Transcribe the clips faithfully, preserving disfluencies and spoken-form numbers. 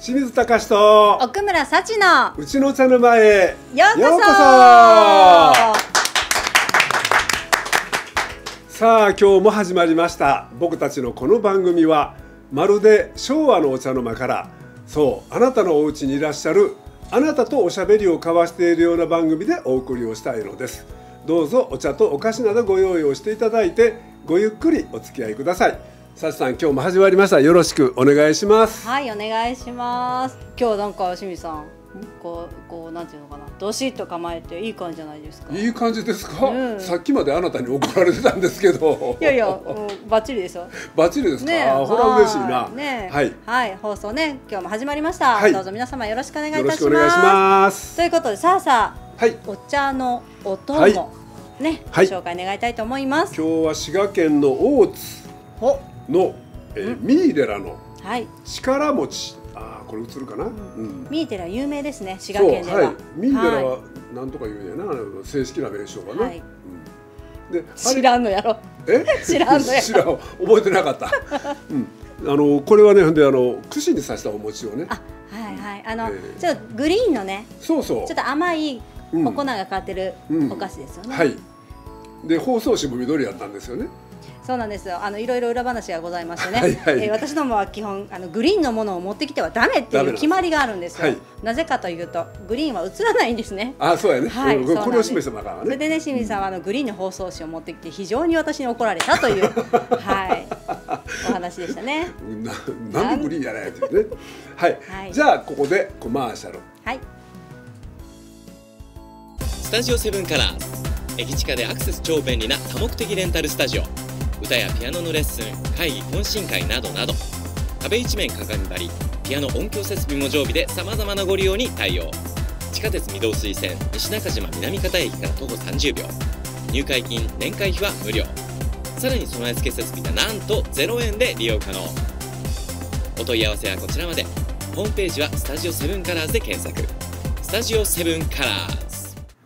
清水隆と奥村幸のうちの茶の間へようこそ。 ようこそ。さあ今日も始まりました。僕たちのこの番組はまるで昭和のお茶の間から、そうあなたのお家にいらっしゃるあなたとおしゃべりを交わしているような番組でお送りをしたいのです。どうぞお茶とお菓子などご用意をしていただいて、ごゆっくりお付き合いください。さちさん、今日も始まりました。よろしくお願いします。 はい、お願いします。今日なんか清水さん、こうこうなんていうのかな、どしっと構えていい感じじゃないですか。 いい感じですか、 うん、 さっきまであなたに怒られてたんですけど。 いやいや、もうバッチリですよ。 バッチリですか。 ね、 あ、ほら嬉しいな。 ね、 はい、 はい、放送ね、今日も始まりました。はい、どうぞ皆様よろしくお願いいたします。 よろしくお願いします。 ということで、さあさあ、はい、お茶のお供、はい、ね、ご紹介願いたいと思います。 今日は滋賀県の大津のえー、三井寺の力餅、ああこれ映るかな、うん、 三井寺有名ですね、滋賀県では。はい、 三井寺はなんとか言うんやな、正式な名称かな。はい、 うん、で知らんのやろ。 え知らんのやろ。 知らん、覚えてなかった。うん、あのこれはね、であの串に刺したお餅をね。あ、 はいはい、あの、えー、ちょっとグリーンのね、 そうそう、 ちょっと甘いお粉がかかってるお菓子ですよね。 うんうん、はい。で包装紙も緑やったんですよね。 そうなんですよ。あのいろいろ裏話がございましてね。はいはい、えー、私どもは基本あのグリーンのものを持ってきてはダメっていう決まりがあるんですよ。はい、なぜかというとグリーンは映らないんですね。 あ、そうやね。 はい、 うん、これを示してもらうからね。 それでね、清水さんはあのグリーンの包装紙を持ってきて非常に私に怒られたというはいお話でしたね。 な、なんでグリーンやねっていうね。はい。はい、じゃあここでコマーシャル。 はい。 スタジオセブンカラーズ、駅近でアクセス超便利な多目的レンタルスタジオ。歌やピアノのレッスン、会議、懇親会などなど、壁一面鏡張り、ピアノ音響設備も常備でさまざまなご利用に対応。地下鉄御堂筋線西中島南方駅から徒歩さんじゅうびょう、入会金年会費は無料。さらに備え付け設備がなんとゼロえんで利用可能。お問い合わせはこちらまで。ホームページはスタジオセブンカラーズで検索。スタジオセブンカラーズ。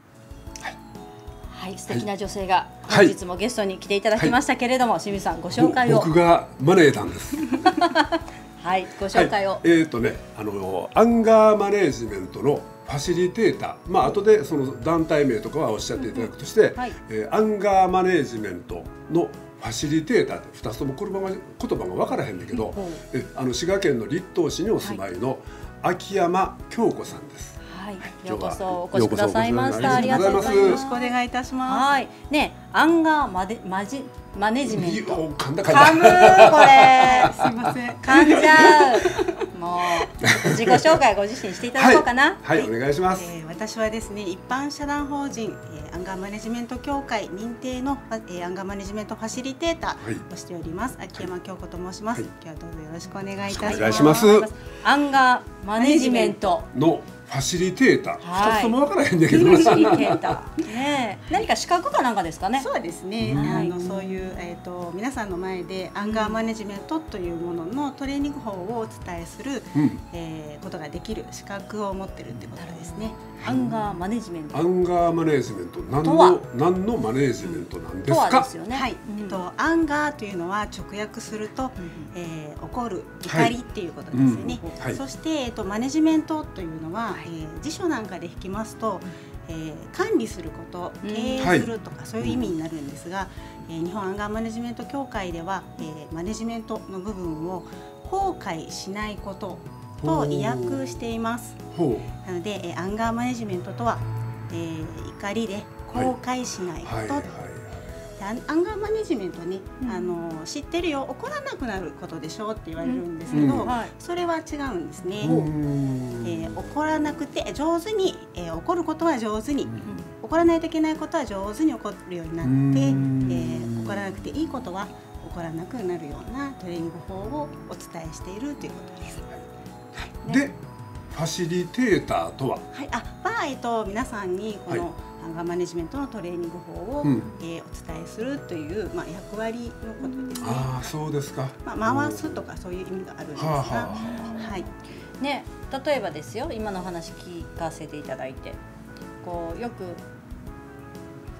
素敵な女性が本日もゲストに来ていただきましたけれども、はい、清水さんご紹介を。 僕が招いたんです。 はい、ご紹介を。はい、 えっ、ー、とね、あのアンガーマネージメントのファシリテーター、まあ後でその団体名とかはおっしゃっていただくとして、はい、えー、アンガーマネージメントのファシリテーターってふたつとも言葉が言葉が分からへんだけど、うん、えあの滋賀県の栗東市にお住まいの秋山京子さんです。 はい、ようこそお越しくださいました。ありがとうございます。 よろしくお願いいたします。 はい、ね、アンガーマデマジマネジメント。 噛んだ噛んだ。 噛むこれ。 すいません。 噛んじゃう。もう自己紹介ご自身していただこうかな。 はい、はい、お願いします。 えー、私はですね、一般社団法人、えー、アンガーマネジメント協会認定の、えー、アンガーマネジメントファシリテーターをしております。はい、秋山京子と申します。はい、今日はどうぞよろしくお願いいたします。お願いします。 アンガーマネジメントのファシリテーター、二つとも分からへんだけど、 ファシリテーター、ね、何か資格かなんかですかね。 そうですね。あのそういうえっ、ー、と皆さんの前でアンガーマネジメントというもののトレーニング法をお伝えする、うん、えー、ことができる資格を持ってるってことですね。 アンガーマネジメント。 アンガーマネジメント、何の何のマネジメントなんですか。 ですよね。はい。えっとアンガーというのは直訳すると、うん、えー、怒る、怒りっていうことですよね。はい、うん、そしてえっとマネジメントというのは、えー、辞書なんかで引きますと、えー、管理すること、経営するとか、うん、そういう意味になるんですが、えー、日本アンガーマネジメント協会では、えー、マネジメントの部分を後悔しないことと意訳しています。なので、えー、アンガーマネジメントとは、えー、怒りで後悔しないこと、はいはいはい、アンガーマネジメントね、うん、あの知ってるよ、怒らなくなることでしょって言われるんですけど、うん、はい、それは違うんですね。えー、怒らなくて上手に、えー、怒ることは上手に、うん、怒らないといけないことは上手に怒るようになって、えー、怒らなくていいことは怒らなくなるようなトレーニング法をお伝えしているということです。 はい、で、ファシリテーターとは、 はい、あ、まあ、えっと皆さんにこの、はい、アンガーマネジメントのトレーニング法を、うん、えー、お伝えするという、まあ、役割のことですね。 ああ、そうですか。 まあ、回すとかそういう意味があるんですが、はあはあ、はい。 ね、例えばですよ、今の話聞かせていただいて、こうよく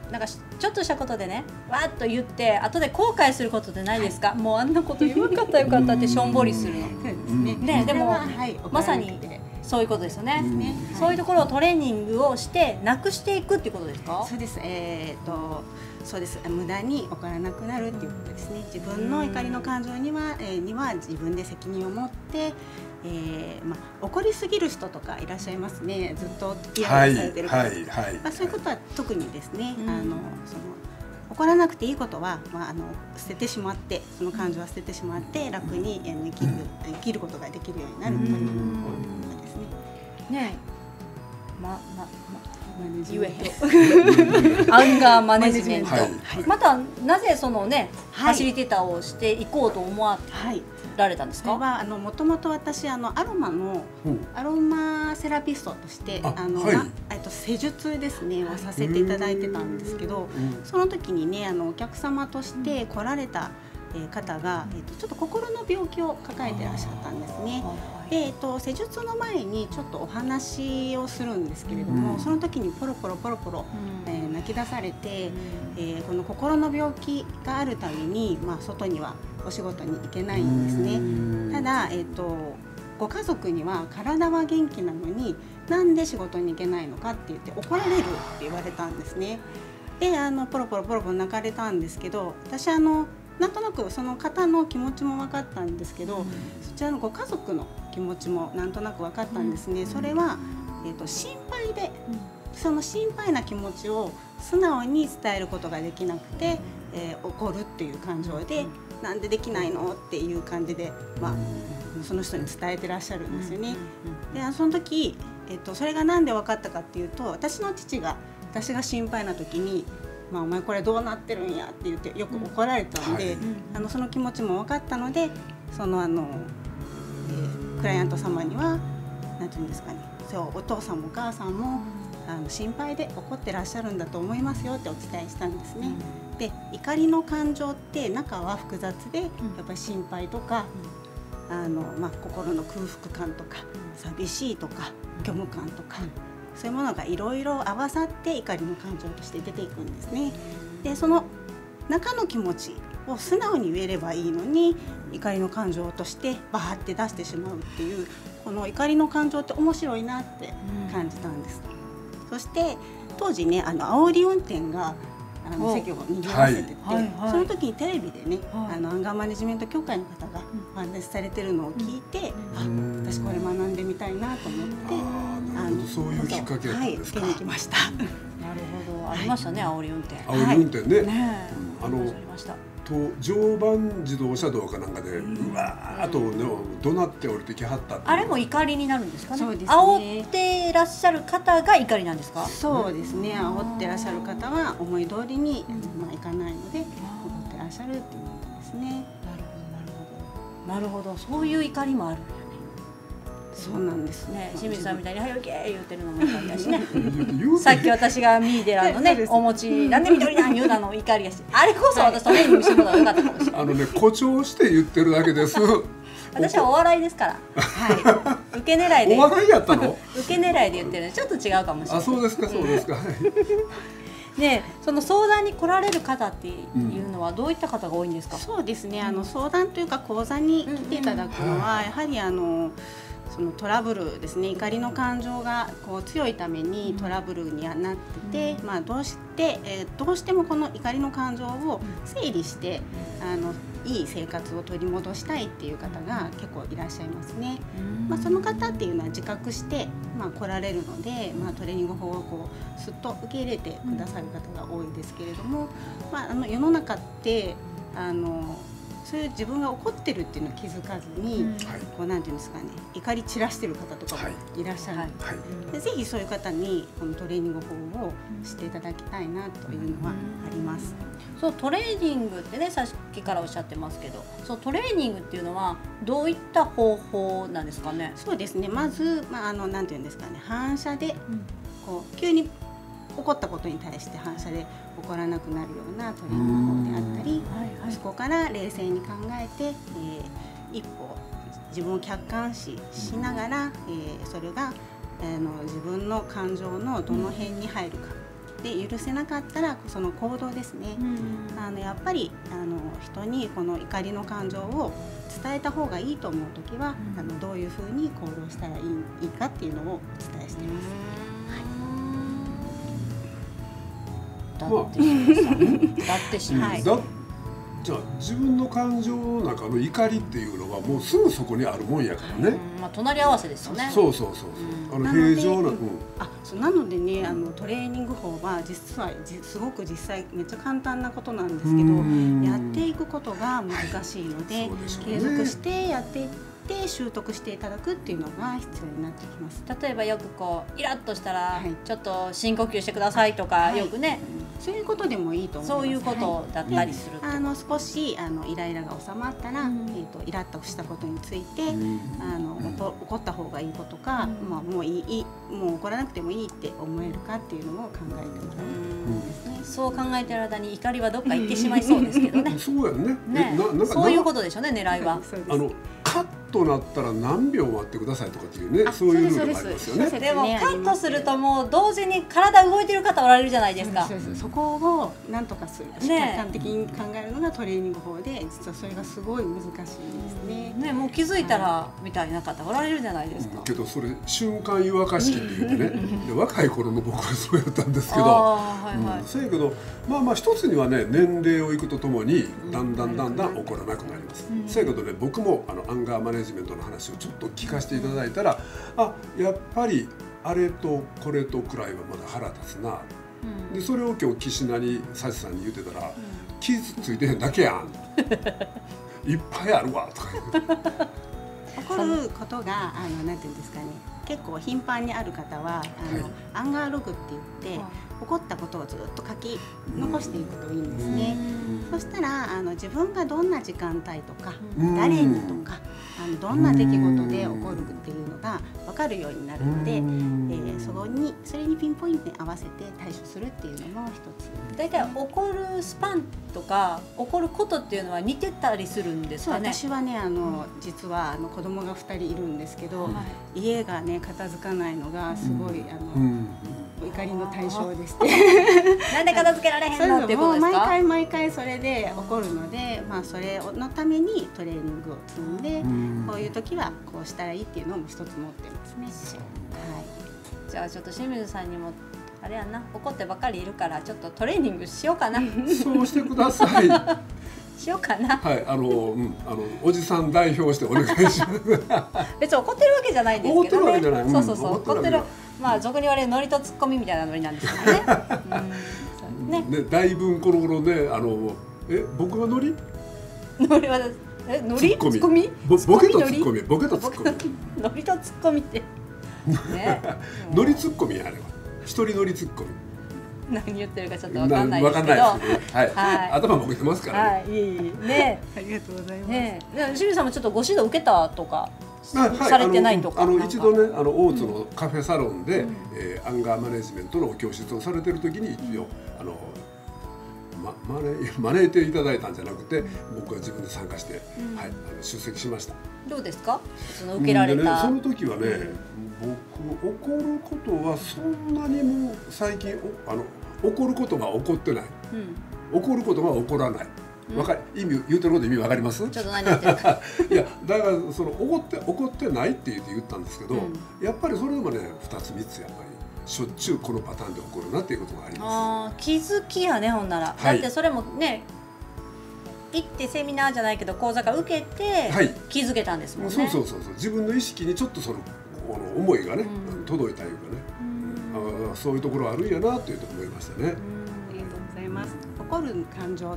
なんかちょっとしたことでねわーっと言って後で後悔することってないですか、はい、もうあんなこと言わなかったよかったってしょんぼりするのね。でも、はい、まさにそういうことですよね、うんはい、そういうところをトレーニングをしてなくしていくっていうことですか？ そうです、えー、とそうです。無駄に怒らなくなるっていうことですね。自分の怒りの感情には、えー、には自分で責任を持って、えーまあ、怒りすぎる人とかいらっしゃいますね。ずっとイライラされてる方、はいはいはいまあ、そういうことは特にですね、うん、あのその怒らなくていいことは、まあ、あの捨ててしまってその感情は捨ててしまって楽に生きる、生きることができるようになるということですね。 ねえ、ままま言えへんアンガーマネジメント、はい、またなぜそのね、はい、ファシリテーターをしていこうと思わられたんですか？ それはあのもともと私あのアロマのアロマセラピストとしてあの、はい、えっと施術ですねをさせていただいてたんですけど、その時にねあのお客様として来られた方が、えっと、ちょっと心の病気を抱えてらっしゃったんですね。で、えっと、施術の前にちょっとお話をするんですけれども、うん、その時にポロポロポロポロ、うんえー、泣き出されて、うんえー、この心の病気があるために、まあ、外にはお仕事に行けないんですね。うん、ただ、えっと、ご家族には体は元気なのになんで仕事に行けないのかって言って怒られるって言われたんですね。であのポロポロポロポロ泣かれたんですけど、私あのなんとなくその方の気持ちも分かったんですけど、うん、そちらのご家族の気持ちもなんとなく分かったんですね。それは、えーと、心配で、うん、その心配な気持ちを素直に伝えることができなくて、えー、怒るっていう感情で、うん、なんでできないのっていう感じで、まあ、その人に伝えてらっしゃるんですよね。でその時、えーと、それがなんで分かったかっていうと、私の父が私が心配な時にまあ、お前これどうなってるんやって言ってよく怒られたので、うんはい、あのその気持ちも分かったので、そのあの、えー、クライアント様にはなんていうんですかね、そうお父さんもお母さんもあの心配で怒ってらっしゃるんだと思いますよってお伝えしたんですね。うん、で怒りの感情って中は複雑で、やっぱり心配とか、うんあのまあ、心の空腹感とか寂しいとか虚無感とか、うんそういうものがいろいろ合わさって怒りの感情として出ていくんですね。でその中の気持ちを素直に言えればいいのに怒りの感情としてバーって出してしまうっていう、この怒りの感情って面白いなって感じたんです。うん、そして当時ねあの煽り運転があの席を賑わせてて、はいはいはい、その時にテレビでね、はい、あのアンガーマネジメント協会の方がお話しされてるのを聞いて、うん、あ私これ学んでみたいなと思って、 あのそういうきっかけだったんですか？ はい、受けに来ました。 なるほど、ありましたね、煽り運転。 煽り運転ね。はい、ねあのありました。 と常磐自動車道かなんかで、うん、うわーっとね怒鳴って降りてきはったって。 あれも怒りになるんですかね。 そうですね。 煽ってらっしゃる方が怒りなんですか？ そうですね。煽ってらっしゃる方は思い通りに、まあ、いかないので怒ってらっしゃるっていうことですね。なるほどなるほどなるほど、そういう怒りもある。 そうなんですね。清水さんみたいに「はよ行け!」言ってるのも怒りだしね。さっき私がミーデラのねお餅なんで緑なん言うなの怒りやし、あれこそ私トレーニングしてもらったらよかったかもしれない。 あのね誇張して言ってるだけです。 私はお笑いですから。はい。受け狙いで。 お笑いやったの？ 受け狙いで言ってるのちょっと違うかもしれない。 あ、そうですかそうですか。 ね、その相談に来られる方っていうのはどういった方が多いんですか？ うん、そうですね。あの相談というか講座に来ていただくのはやはりあの。そのトラブルですね、怒りの感情がこう強いためにトラブルにはなってて、うんまあ、どうして、えー、どうしてもこの怒りの感情を整理してあのいい生活を取り戻したいっていう方が結構いらっしゃいますね。まあ、その方っていうのは自覚して、まあ、来られるので、まあ、トレーニング法をこうすっと受け入れてくださる方が多いですけれども、まあ、あの世の中ってあのそういう自分が怒ってるっていうのを気づかずに、うん、こうなんていうんですかね、怒り散らしてる方とかもいらっしゃるんです、はいはい、でぜひそういう方にこのトレーニング法をしていただきたいなというのはあります。 うん、そうトレーニングってねさっきからおっしゃってますけど、そうトレーニングっていうのはどういった方法なんですかね？ そうですね、まず、まあ、あのなんていうんですかね、反射でこう急に起こったことに対して反射で起こらなくなるようなトレーニング法であったり、はいはい、そこから冷静に考えて、えー、一歩自分を客観視しながら、えー、それが、えー、の自分の感情のどの辺に入るか、 で許せなかったらその行動ですね、うん、あのやっぱりあの人にこの怒りの感情を伝えた方がいいと思うときは、うん、あのどういうふうに行動したらいい、いいかっていうのをお伝えしています。 だってしまう。だってしまう。 じゃあ自分の感情の中の怒りっていうのはもうすぐそこにあるもんやからね。 うん、まあ隣り合わせですよね。 そうそうそうそう。うん、あの平常な。うん、 あ、そうなのでね、あのトレーニング法は実はじすごく実際めっちゃ簡単なことなんですけど、やっていくことが難しいので、はい、継続してやっていって習得していただくっていうのが必要になってきます。 例えばよくこうイラッとしたら、はい、ちょっと深呼吸してくださいとか、はい、よくね。 そういうことでもいいと思います。 そういうことだったりする、 はい、あの少しあのイライラが収まったら、うん、えーとイラッとしたことについて、うん、あの怒、怒った方がいいことか、うん、まあもういいもう怒らなくてもいいって思えるかっていうのを考えてもらうんですね。 そう考えてる間に怒りはどっか行ってしまいそうですけどね。 そうやね。 ね、ななんかそういうことでしょうね、狙いは。 あのカッとなったら何秒待ってくださいとかっていうね、そういうルールがありますよね。 でもカットするともう同時に体動いてる方おられるじゃないですか。 そうそうそう、そこをなんとかする、客観的に考えるのがトレーニング法で、実はそれがすごい難しいですね。 ね、もう気づいたらみたいな方おられるじゃないですか。 けどそれ瞬間湯沸かし器って言ってね、で若い頃の僕はそうやったんですけど、はいはい、うん、そうやけどまあまあ一つにはね、年齢をいくとともにだんだんだんだん怒らなくなります。うん、そうやけどね、僕もあのアンガーマネジメントの話をちょっと聞かせていただいたら、あ、やっぱりあれとこれとくらいはまだ腹立つな、うん、でそれを今日岸名にサシさんに言ってたら、うん、傷ついてへんだけやんいっぱいあるわとか言って怒ることがあのなんていうんですかね、結構頻繁にある方はあの、はい、アンガーログって言って、はい、起こったことをずっと書き残していくといいんですね。そしたらあの自分がどんな時間帯とか誰にとかあのどんな出来事で起こるっていうのが分かるようになるので、えー、そこにそれにピンポイントに合わせて対処するっていうのも一つ。 だいたい起こるスパンとか起こることっていうのは似てたりするんですかね。 私はね、あの実はあの子供がふたりいるんですけど、はい、家がね片付かないのがすごい、あの、うん、怒りの対象でしてなんで片付けられへんのっていうことですか。 毎回毎回それで起こるので、まあ、それのためにトレーニングを積んで、うん、こういう時はこうしたらいいっていうのも一つ持ってますね。はい、 じゃあちょっと清水さんにもあれやな、怒ってばかりいるからちょっとトレーニングしようかなそうしてくださいしようかな。 はい、あの、うん、あのおじさん代表してお願いします別に怒ってるわけじゃないんですけどね。 怒ってるわけじゃない、うん、 そうそうそう、怒ってる、まあ俗に言われるノリとツッコミみたいなノリなんですけどね。 うんね、ね、だいぶこの頃ね、あのえ僕がノリノリはえノリツッコミボケとツッコミ、ボケとツッコミノリとツッコミってねノリツッコミや、あれは一人ノリツッコミ。 何言ってるかちょっと分かんないですけど、 はい、はい、頭ボケてますからね。 はい、いいね。 ありがとうございます。 ね、清水さんもちょっとご指導受けたとか、はい、されてないとか。 あの一度ね、あの大津のカフェサロンで、うん、えー、アンガーマネジメントの教室をされてる時に一応、うん、あのまマネ招いていただいたんじゃなくて、僕は自分で参加して、うん、はい、あの出席しました。 どうですか？その受けられた。 ね、その時はね、うん、僕怒ることはそんなにも最近あの怒ることが起こってない、うん、怒ることが起こらない、わか意味言うてること意味わかります？ ちょっと何言ってるかいやだからその怒って怒ってないって言って言ったんですけど、うん、やっぱりそれでもねふたつみっつやっぱりしょっちゅうこのパターンで起こるなっていうことがあります。 あ、気づきやね、ほんなら、はい、だってそれもね行ってセミナーじゃないけど講座が受けて気づけたんですもんね。 そうそうそうそう、自分の意識にちょっとそのこの思いがね、うん、届いたいうかね、あ、そういうところあるんやなというと思いましたね。 ありがとうございます。怒る感情って、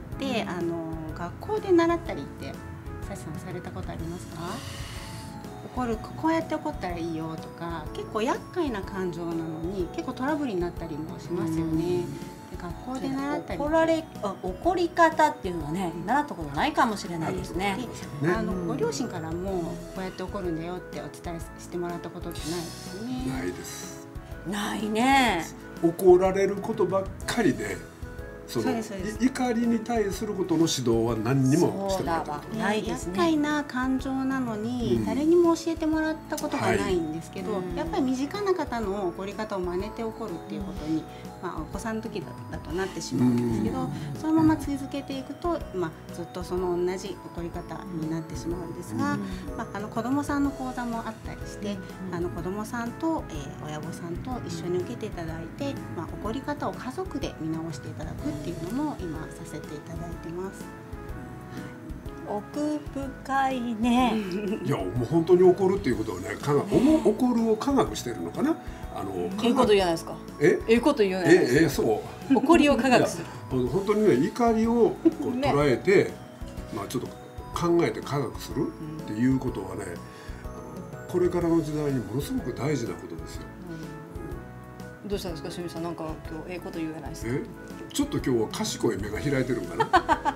あの学校で習ったりってサシさんされたことありますか？怒る、こうやって怒ったらいいよとか、結構厄介な感情なのに結構トラブルになったりもしますよね。で学校で習ったり、 怒られあ怒り方っていうのはね、習ったことないかもしれないですね。 で、あのご両親からもこうやって怒るんだよってお伝えしてもらったことってないですよね。 ないです。 ないね。 怒られることばっかりでその怒りに対することの指導は何にもしてないってこと。 ないですね。厄介な感情なのに、うん、誰にも教えてもらったことがないんですけど、はい、やっぱり身近な方の怒り方を真似て怒るっていうことに、まあ、お子さんの時だだとなってしまうんですけど、そのまま続けていくと、まあ、ずっとその同じ怒り方になってしまうんですが、まあ、あの子どもさんの講座もあったりして、あの子どもさんと、えー、親御さんと一緒に受けていただいて、まあ、怒り方を家族で見直していただくっていうのも今させていただいてます。 奥深いね。 いや、もう本当に怒るっていうことはね、科学、怒るを科学してるのかな。あのええこと言うじゃないですか。 え、 ええこと言うじゃないですか。 ええ、そう。 怒りを科学する。 本当にね、怒りをこう捉えて、ね、まあちょっと考えて科学するっていうことはね、これからの時代にものすごく大事なことですよ。 うん、どうしたんですか、清水さん、なんか今日ええこと言うじゃないですか。 え、ちょっと今日は賢い目が開いてるんかな。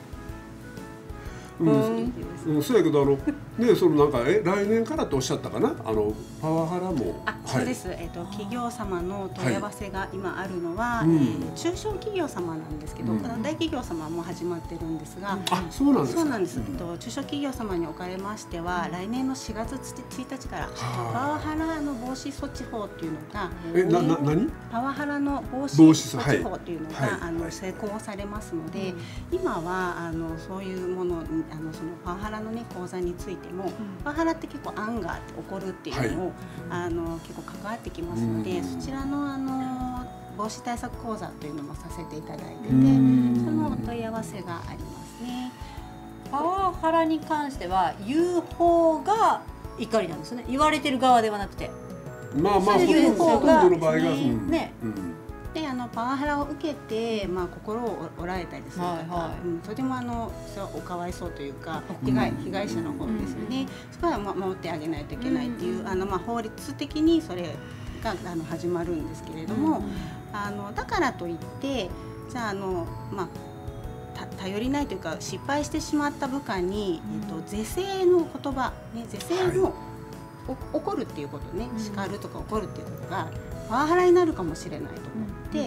うん、うん、そうやけど、あのね、そのなんかえ来年からとおっしゃったかな、あのパワハラも。 あ、そうです。えっと企業様の問い合わせが今あるのは、はい、えー、中小企業様なんですけど、うん、大企業様はもう始まってるんですが、 あ、そうなんですか。 そうなんです。えっと中小企業様におかれましては、来年のしがつついたちからパワハラの防止措置法っていうのが、 え、なな何？ パワハラの防止措置法っていうのが、はい、あの施行されますので、うん、今はあのそういうもの、あのそのパワハラのね講座についても、うん、パワハラって結構アンガーって怒るっていうのを、はい、あの結構関わってきますので、そちらのあの防止対策講座というのもさせていただいてて、そのお問い合わせがありますね。 パワハラに関しては言う方が怒りなんですね。言われてる側ではなくて、 まあまあほとんどの場合がね。 で、あのパワハラを受けて、まあ、心を折られたりするとか、はいはい、うん、とてもあのそれはおかわいそうというか、被害、被害者の方ですよね、うん、そこは守ってあげないといけないっていう、うん、あのまあ法律的にそれがあの始まるんですけれども、うん、あのだからといってじゃあ、あの、まあ、頼りないというか失敗してしまった部下に、うん、えっと、是正の言葉、ね、是正の、はい、怒るっていうことね、叱るとか怒るっていうことがパワハラになるかもしれないと思って、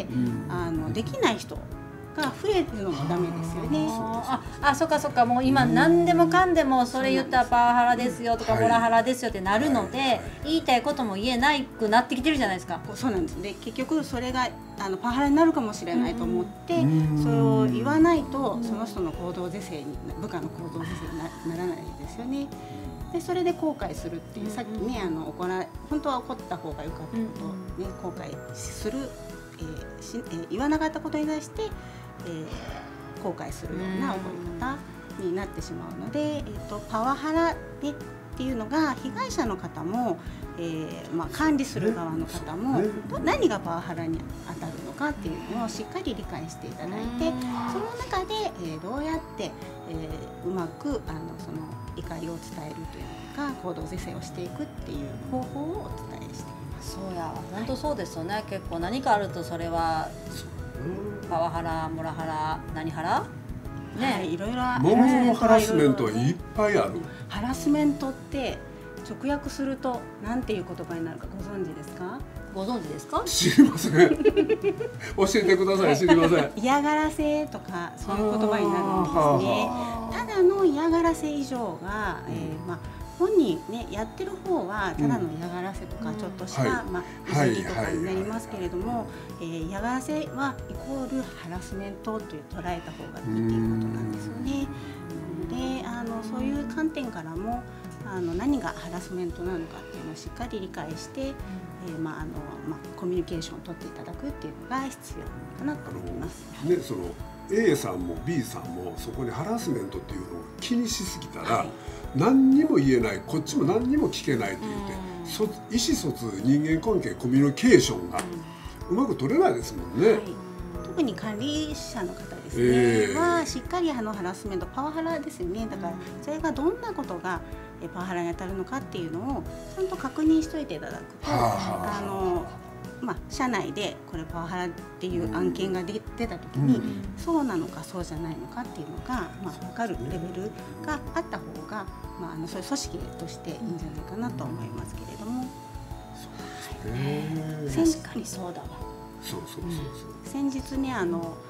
うん、あのできない人が増えるのもダメですよね。 ああ、そっかそっか、もう今何でもかんでもそれ言ったらパワハラですよとかモラハラですよってなるので、はいはいはい、言いたいことも言えなくなってきてるじゃないですか。 そうなんです。で、結局それがあのパワハラになるかもしれないと思って、うん、それを言わないとその人の行動是正に、部下の行動是正に な, ならないですよね。でそれで後悔するっていう、さっきね、あの怒ら本当は怒った方が良かったことを、ね、後悔する、えーしえー、言わなかったことに対して、えー、後悔するような怒り方になってしまうので、えー、とパワハラでっていうのが被害者の方も、えーまあ、管理する側の方も何がパワハラに当たるのかっていうのをしっかり理解していただいて、その中で、えー、どうやって、えー、うまくあのその怒りを伝えるというか行動是正をしていくっていう方法をお伝えしています。 そうや、本当そうですよね、はい、結構何かあるとそれはパワハラ、モラハラ、何ハラね、はい、いろいろモラハラスメントはいっぱいある。 ハラスメントって直訳すると何ていう言葉になるかご存知ですか？ ご存知ですか？ 知りません。教えてください。知りません。 嫌がらせとかそういう言葉になるんですね。ただの嫌がらせ以上が、えー、まあ本人ねやってる方はただの嫌がらせとか、ちょっとした、うん、まあいじりとかになりますけれども、嫌がらせはイコールハラスメントという捉えた方がいいということなんですよね。で、あのそういう観点からもあの何がハラスメントなのかっていうのをしっかり理解して、えーまああのまあ、コミュニケーションを取っていただくっていうのが必要かなと思います。 ね、その A さんも B さんもそこにハラスメントっていうのを気にしすぎたら、はい、何にも言えない、こっちも何にも聞けないと言って、そ意思疎通、人間関係、コミュニケーションがうまく取れないですもんね。はい、 特に管理者の方ですね、えー、はしっかりあのハラスメント、パワハラですよね。だからそれがどんなことがパワハラに当たるのかっていうのをちゃんと確認しておいていただくと、はあはあ、あのまあ、社内でこれパワハラっていう案件が出た時に、うん、そうなのかそうじゃないのかっていうのが、まあ、分かるレベルがあった方が、まあ、あのそういう組織としていいんじゃないかなと思いますけれども。 そうですね、確かにそうだわ。 そうそうそうそう。 先日ね、あの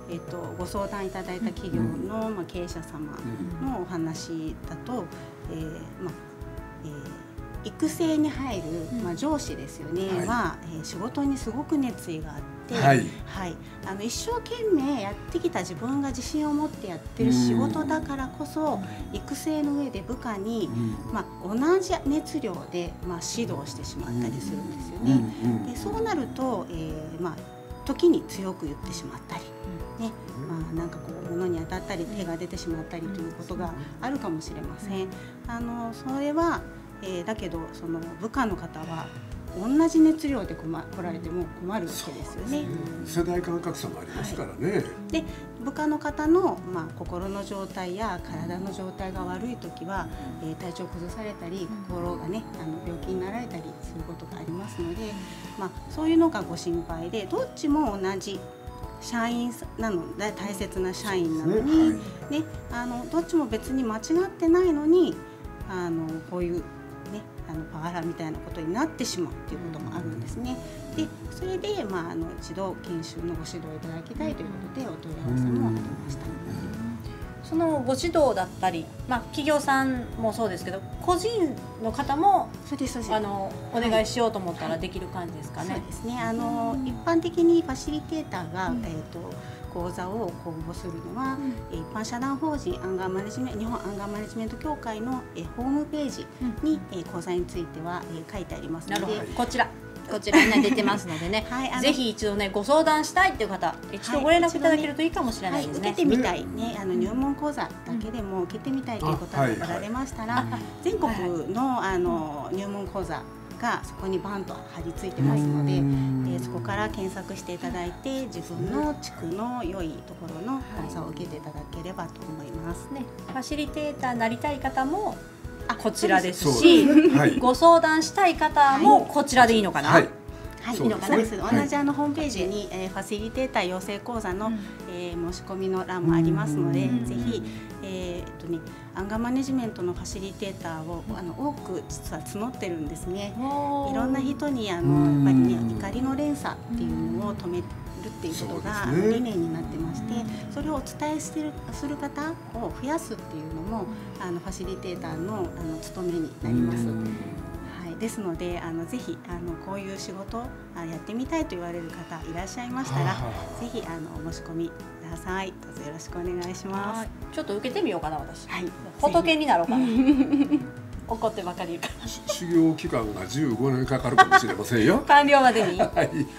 えっと、ご相談いただいた企業の、まあ、経営者様のお話だと、えーまあえー、育成に入る、まあ、上司ですよね、はいはえー、仕事にすごく熱意があって、はいはい、あの一生懸命やってきた自分が自信を持ってやってる仕事だからこそ、育成の上で部下に、まあ、同じ熱量で、まあ、指導してしまったりするんですよね。でそうなると、えーまあ、時に強く言ってしまったり、ねまあ、なんかこう物に当たったり手が出てしまったりということがあるかもしれません。あのそれは、えー、だけどその部下の方は同じ熱量で来られても困るわけですよね。 世代間格差もありますからね。はい、 で部下の方の、まあ、心の状態や体の状態が悪いときは、えー、体調崩されたり心がねあの病気になられたりすることがありますので、まあ、そういうのがご心配で、どっちも同じ社員なので大切な社員なのに、ねはいね、あのどっちも別に間違ってないのにあのこういう、ね、あのパワハラみたいなことになってしまうということもあるんですね。でそれで、まあ、あの一度研修のご指導いただきたいということでお問い合わせもありました。 そのご指導だったり、まあ、企業さんもそうですけど個人の方もあのお願いしようと思ったらできる感じですかね。 はい、そうですね。あの一般的にファシリテーターが、うん、えーと講座を公募するのは、うん、一般社団法人アンガーマネジメント日本アンガーマネジメント協会のえホームページに、うん、え講座についてはえ書いてありますので、 こちらこちらに出てますのでね、はい、ぜひ一度ねご相談したいっていう方、一度ご連絡いただけるといいかもしれないですね。 はい、受けてみたいね、あの入門講座だけでも受けてみたいという方がおられましたら、全国のあの入門講座がそこにバンと貼り付いてますので、えー、そこから検索していただいて自分の地区の良いところの講座を受けていただければと思いますね。 ファシリテーターになりたい方もこちらですし、はい、ご相談したい方もこちらでいいのかな。はいはい、いいのかな。同じあのホームページに、えー、ファシリテーター養成講座の、うんえー、申し込みの欄もありますので、ぜひ、えーっとね、アンガーマネジメントのファシリテーターをあの多く実は募ってるんですね。いろんな人にあのやっぱりね怒りの連鎖っていうのを止めるっていうことが、ね、理念になってまして、それをお伝えしてるする方を増やすっていうのもあのファシリテーターのあの務めになります。ですのであのぜひあのこういう仕事やってみたいと言われる方いらっしゃいましたら、ぜひあのお申し込みください。どうぞよろしくお願いします。 ちょっと受けてみようかな私。はい、仏になろうかな。怒ってばかり言うから。 修行期間がじゅうごねんかかるかもしれませんよ。 完了までに。はい、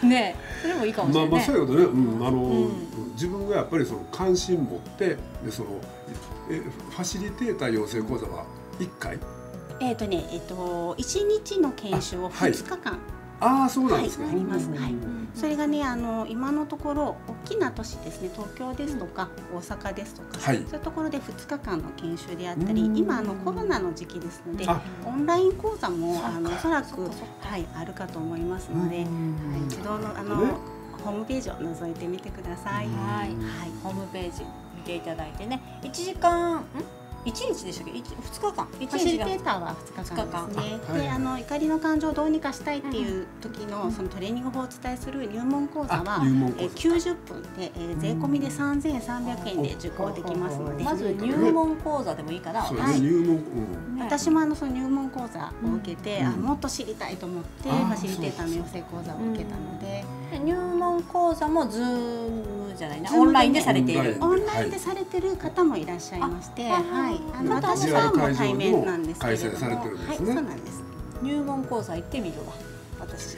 ね、それもいいかもしれない。 まあまあそういうことね。うん、あの、うん、自分がやっぱりその関心持ってでそのえファシリテーター養成講座はいっかい。 えっとね、えっといちにちの研修をふつかかんああそうなんですか。 はい、あります。はい。それがねあの今のところ大きな都市ですね、東京ですとか大阪ですとか、はい、そういうところでふつかかんの研修であったり、今あのコロナの時期ですのでオンライン講座もあのおそらくはいあるかと思いますので、はい、一度のあのホームページを覗いてみてください。 はい。はい。ホームページ見ていただいてね、いちじかんんいちにちでしたっけ？ふつかかん。 ファシリテーターはふつかかんですね。で、あの怒りの感情をどうにかしたいっていう時のそのトレーニング法をお伝えする入門講座はえきゅうじゅっぷんでえ税込みでさんぜんさんびゃくえんで受講できますので、 まず入門講座でもいいかな。 はい。入門。 私もあのその入門講座を受けて、あもっと知りたいと思ってファシリテーターの養成講座を受けたので、 入門講座もズームじゃないな、オンラインでされている。 オンラインでされてる方もいらっしゃいまして、はい。あの私はもう対面なんですけれども、はい、そうなんです。 入門講座行ってみるわ、私。うん。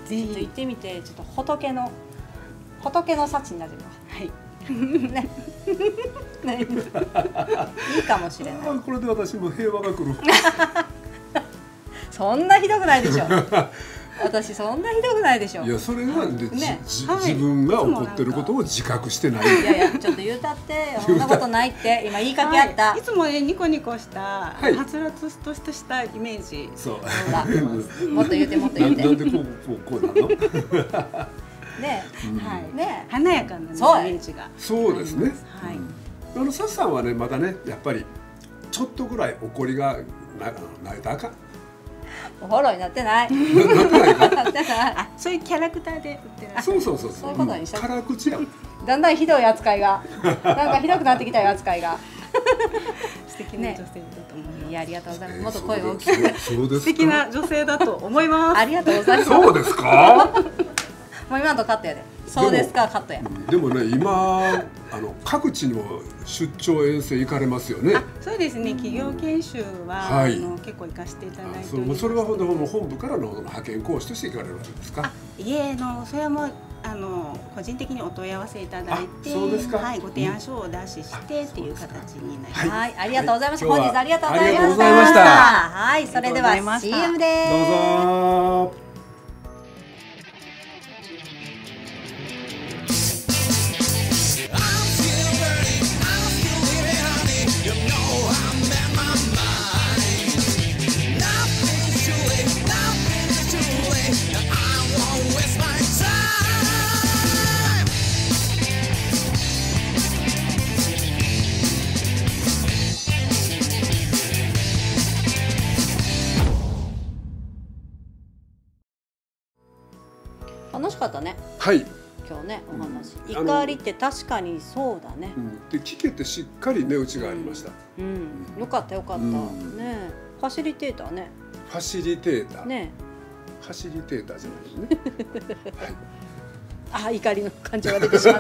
ぜひ行ってみて、ちょっと仏の仏の幸になるわ。はい。ね。ね。いいかもしれない。 これで私も平和が来る。 そんなひどくないでしょ。私そんなひどくないでしょ。 いやそれがで、ね、自分が怒ってることを自覚してない。 いやいやちょっと言うたってそんなことないって今言いかけあった。 はい、いつもねニコニコした、はい、はつらつとしたイメージ。 そう。 もっと言ってもっと言って。 なんでこうこうこうなの？ ね、はいね、 華やかなイメージが。 そうですね。 はい。 あのサッさんはねまだねやっぱりちょっとぐらい怒りがななえたか。 フォローになってない。 あ、そういうキャラクターで売ってる。 そうそうそうそういうことにした。 辛口や。 だんだんひどい扱いがなんかひどくなってきたよ扱いが。 素敵な女性だと思います。 いやありがとうございます。もっと声を大きく。 素敵な女性だと思います。 ありがとうございます。 そうですか？ もう今のとカットやで。そうですかカットや。 でもね今あの各地にも出張遠征行かれますよね。 そうですね。企業研修は、はい、あの結構行かせていただいております。 それは本当もう本部からの派遣講師として行かれるわけですか？ いえのそれはもうあの個人的にお問い合わせいただいて、 そうですか。 はい、ご提案書をお出ししてっていう形になります。 はい、ありがとうございます。本日ありがとうございました。はい、それでは シーエム です。 どうぞ。 楽しかったね。 はい。 今日ねお話。怒りって確かにそうだね。 で聞けてしっかり値打ちがありました。 うん。よかったよかった。ね。ファシリテーターね。 ファシリテーター。 ね。 ファシリテーターじゃないね。 あ、怒りの感情が出てしまった。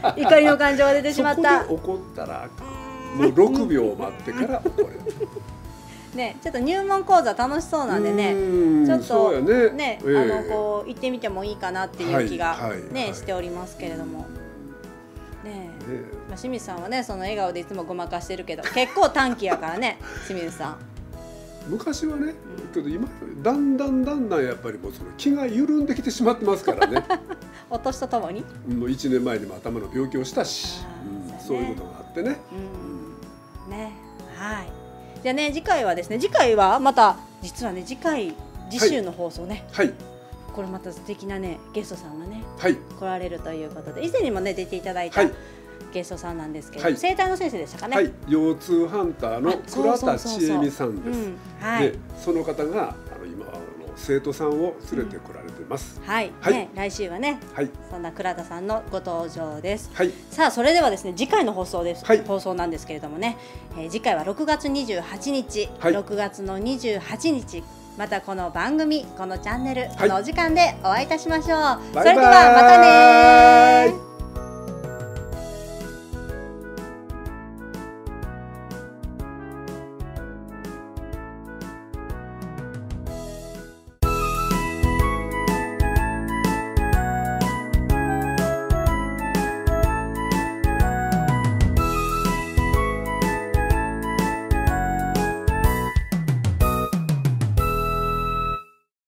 怒りの感情が出てしまった。 そこで怒ったらもうろくびょう待ってから怒れる。 ね、ちょっと入門講座楽しそうなんでね、ちょっとね、あのこう行ってみてもいいかなっていう気がねしておりますけれども、ね、まあ清水さんはねその笑顔でいつもごまかしてるけど、結構短気やからね清水さん。 昔はね、けど今だんだんだんだんやっぱりもうその気が緩んできてしまってますからね。 お年とともに。 もういちねんまえにも頭の病気をしたし、そういうことがあってね。 ね、はい。じゃあね次回はですね次回はまた実はね次回次週の放送ね、 はい、 これまた素敵なねゲストさんがね、 はい、 来られるということで以前にもね出ていただいた、はい、ゲストさんなんですけど、はい、生態の先生でしたかね、 はい、腰痛ハンターの倉田千恵美さんです。でその方があの今あの生徒さんを連れてこられています。 うん、はい、はい、ね、来週はね、はい、そんな倉田さんのご登場です。はい、さあそれではですね次回の放送です、はい、放送なんですけれどもね、えー、次回はろくがつにじゅうはちにち、はい、ろくがつのにじゅうはちにちまたこの番組このチャンネル、はい、このお時間でお会いいたしましょう。それではまたね。